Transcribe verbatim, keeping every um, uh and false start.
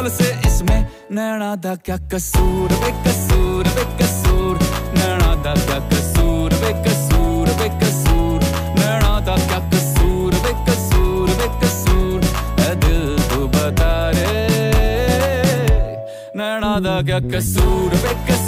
कमाल से इसमें नैना दा क्या कसूर वे कसूर वे कसूर नैना दा क्या कसूर वे कसूर वे कसूर नैना दा क्या कसूर वे कसूर वे कसूर ऐ दिल तू बता रे नैना दा क्या कसूर वे कसूर